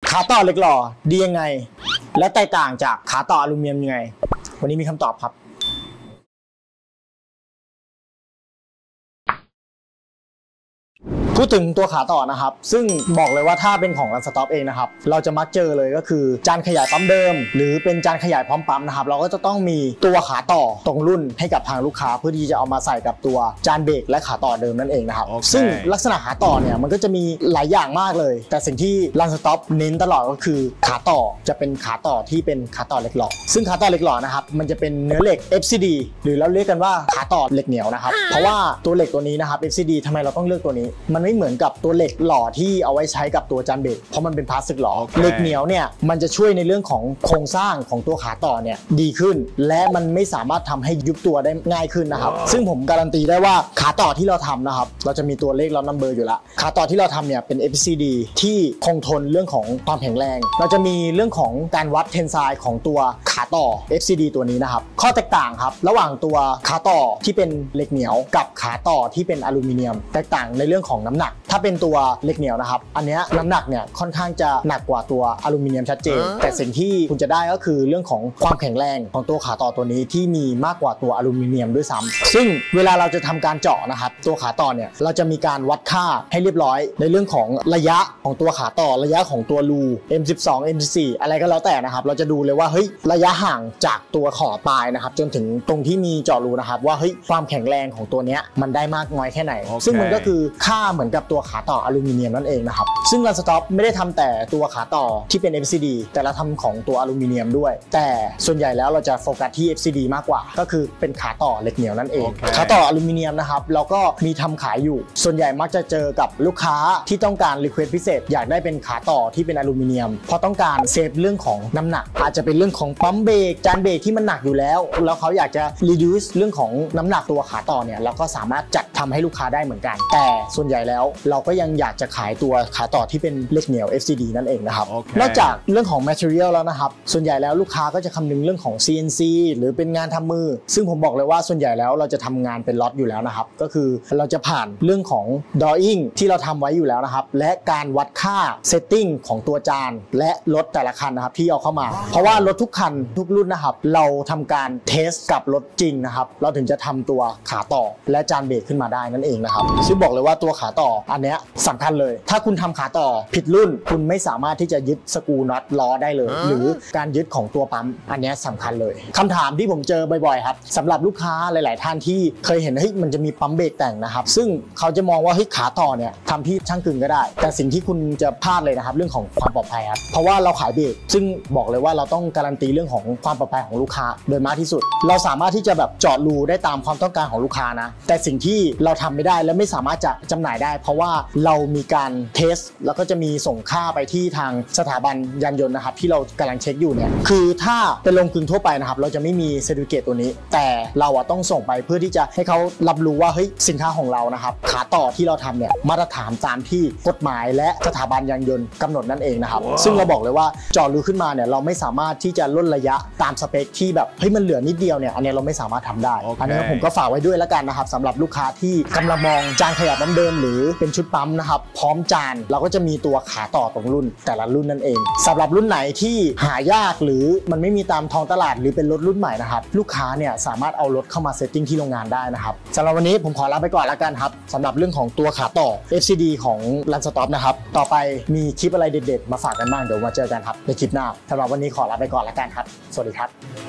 ขาต่อเหล็กหล่อดียังไงและแตกต่างจากขาต่ออลูมิเนียมยังไงวันนี้มีคำตอบครับพูดถึงตัวขาต่อนะครับซึ่งบอกเลยว่าถ้าเป็นของรันสต็อปเองนะครับเราจะมักเจอเลยก็คือจานขยายปั๊มเดิมหรือเป็นจานขยายพร้อมปั๊มนะครับเราก็จะต้องมีตัวขาต่อตรงรุ่นให้กับทางลูกค้าเพื่อที่จะเอามาใส่กับตัวจานเบรกและขาต่อเดิมนั่นเองนะครับซึ่งลักษณะขาต่อเนี่ยมันก็จะมีหลายอย่างมากเลยแต่สิ่งที่รันสต็อปเน้นตลอดก็คือขาต่อจะเป็นขาต่อที่เป็นขาต่อเหล็กหล่อซึ่งขาต่อเหล็กหล่อนะครับมันจะเป็นเนื้อเหล็ก FCD หรือเราเรียกกันว่าขาต่อเหล็กเหนียวนะครับเพราะว่าตัวเหล็กตัวนี้นะครับ FCD ทำไมเราต้องเลือกตัวนี้มันไม่เหมือนกับตัวเหล็กหล่อที่เอาไว้ใช้กับตัวจานเบรกเพราะมันเป็นพลาสติกหล่อเหล็กเหนียวเนี่ยมันจะช่วยในเรื่องของโครงสร้างของตัวขาต่อเนี่ยดีขึ้นและมันไม่สามารถทำให้ยุบตัวได้ง่ายขึ้นนะครับซึ่งผมการันตีได้ว่าขาต่อที่เราทำนะครับเราจะมีตัวเลขล็อตนัมเบอร์อยู่แล้วขาต่อที่เราทำเนี่ยเป็น FCD ที่คงทนเรื่องของความแข็งแรงเราจะมีเรื่องของการวัดเทนไซน์ของตัวขาต่อ FCD ตัวนี้นะครับข้อแตกต่างครับระหว่างตัวขาต่อที่เป็นเหล็กเหนียวกับขาต่อที่เป็นอลูมิเนียมแตกต่างในเรื่องของน้ำหนักถ้าเป็นตัวเหล็กเหนียวนะครับอันนี้น้ำหนักเนี่ยค่อนข้างจะหนักกว่าตัวอลูมิเนียมชัดเจนแต่สิ่งที่คุณจะได้ก็คือเรื่องของความแข็งแรงของตัวขาต่อตัวนี้ที่มีมากกว่าตัวอลูมิเนียมด้วยซ้ำซึ่งเวลาเราจะทำการเจาะนะครับตัวขาต่อเนี่ยเราจะมีการวัดค่าให้เรียบร้อยในเรื่องของระยะของตัวขาต่อระยะของตัวรู M12 M14 อะไรก็แล้วแต่นะครับเราจะดูเลยว่าเฮ้ยระยะห่างจากตัวขอบปลายนะครับจนถึงตรงที่มีเจาะรูนะครับว่าเฮ้ยความแข็งแรงของตัวเนี้ยมันได้มากน้อยแค่ไหนซึ่งมันก็คือค่าเหมือนกับตัวขาต่ออลูมิเนียมนั่นเองนะครับซึ่งรันสต็อปไม่ได้ทำแต่ตัวขาต่อที่เป็น FCD แต่เราทำของตัวอลูมิเนียมด้วยแต่ส่วนใหญ่แล้วเราจะโฟกัสที่ FCD มากกว่าก็คือเป็นขาต่อเหล็กเหนียวนั่นเองขาต่ออลูมิเนียมนะครับเราก็มีทำขายอยู่ส่วนใหญ่มักจะเจอกับลูกค้าที่ต้องการรีเควสพิเศษอยากได้เป็นขาต่อที่เป็นอลูมิเนียมเพราะต้องการเซฟเรื่องของน้ำหนักอาจจะเป็นเรื่องของปั๊มเบรกจานเบรกที่มันหนักอยู่แล้วเขาอยากจะ reduce เรื่องของน้ำหนักตัวขาต่อเนี่ยเราก็สามารถจัดทำให้ลูกค้าได้เหมือนกันแต่ส่วนใหญ่แล้วเราก็ยังอยากจะขายตัวขาต่อที่เป็นเหล็กเหนียว FCD นั่นเองนะครับนอกจากเรื่องของ material แล้วนะครับส่วนใหญ่แล้วลูกค้าก็จะคำนึงเรื่องของ CNC หรือเป็นงานทำมือซึ่งผมบอกเลยว่าส่วนใหญ่แล้วเราจะทำงานเป็นล็อตอยู่แล้วนะครับก็คือเราจะผ่านเรื่องของ drawing ที่เราทำไว้อยู่แล้วนะครับและการวัดค่า setting ของตัวจานและรถแต่ละคันนะครับที่เอาเข้ามาเพราะว่ารถทุกคันทุกรุ่นนะครับเราทำการเทสกับรถจริงนะครับเราถึงจะทำตัวขาต่อและจานเบรกขึ้นมาได้นั่นเองนะครับซึ่งบอกเลยว่าตัวขาต่ออันเนี้ยสำคัญเลยถ้าคุณทำขาต่อผิดรุ่นคุณไม่สามารถที่จะยึดสกรูน็อตล้อได้เลยหรือการยึดของตัวปั๊มอันนี้สำคัญเลยคำถามที่ผมเจอบ่อยๆครับสำหรับลูกค้าหลายๆท่านที่เคยเห็นเฮ้ยมันจะมีปั๊มเบรกแต่งนะครับซึ่งเขาจะมองว่าเฮ้ยขาต่อเนี่ยทำที่ช่างกึ่งก็ได้แต่สิ่งที่คุณจะพลาดเลยนะครับเรื่องของความปลอดภัยครับเพราะว่าเราขายเบรกซึ่งบอกเลยว่าเราต้องการันตีเรื่องของความปลอดภัยของลูกค้าโดยมากที่สุดเราสามารถที่จะแบบเจาะรูได้ตามความต้องการของลูกค้านะแต่สิ่งที่เราทำไม่ได้และไม่สามารถจะจำหน่ายได้เพราะว่าเรามีการเทสแล้วก็จะมีส่งค่าไปที่ทางสถาบันยานยนต์นะครับที่เรากำลังเช็คอยู่เนี่ยคือถ้าเป็นโรงกลึงทั่วไปนะครับเราจะไม่มีเซอร์ติฟิเคตตัวนี้แต่เราต้องส่งไปเพื่อที่จะให้เขารับรู้ว่าเฮ้ยสินค้าของเรานะครับขาต่อที่เราทำเนี่ยมาตรฐานตามที่กฎหมายและสถาบันยานยนต์กำหนดนั่นเองนะครับซึ่งเราบอกเลยว่าเจาะรูขึ้นมาเนี่ยเราไม่สามารถที่จะลดระยะตามสเปคที่แบบเฮ้ยมันเหลือนิดเดียวเนี่ยอันนี้เราไม่สามารถทำได้อันนี้ผมก็ฝากไว้ด้วยแล้วกันนะครับสำหรับลูกค้าที่กำลังมองจานขยายปั๊มเดิมหรือเป็นชุดปั๊มนะครับพร้อมจานเราก็จะมีตัวขาต่อตรงรุ่นแต่ละรุ่นนั่นเองสำหรับรุ่นไหนที่หายากหรือมันไม่มีตามท้องตลาดหรือเป็นรถรุ่นใหม่นะครับลูกค้าเนี่ยสามารถเอารถเข้ามาเซตติ้งที่โรงงานได้นะครับสำหรับวันนี้ผมขอลาไปก่อนแล้วกันครับสำหรับเรื่องของตัวขาต่อ FCD ของรันสต็อปนะครับต่อไปมีคลิปอะไรเด็ดๆมาฝากกันบ้างเดี๋ยวมาเจอกันครับในคลิปหน้าสำหรับวันนี้ขอลาไปก่อนแล้วกันครับสวัสดีครับ